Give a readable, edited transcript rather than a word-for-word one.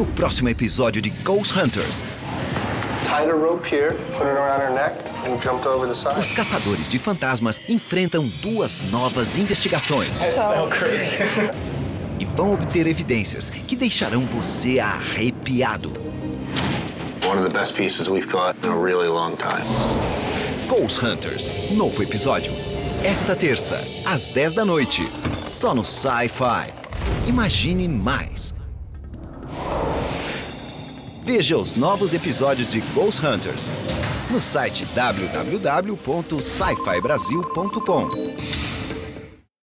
no próximo episódio de Ghost Hunters. Tied a rope here, put it around her neck and jumped over the side. Os caçadores de fantasmas enfrentam duas novas investigações. So crazy. E vão obter evidências que deixarão você arrepiado. One of the best pieces we've caught in a really long time. Ghost Hunters, novo episódio. Esta terça, às 10 da noite, só no Sci-Fi. Imagine mais. Veja os novos episódios de Ghost Hunters no site www.scifibrasil.com.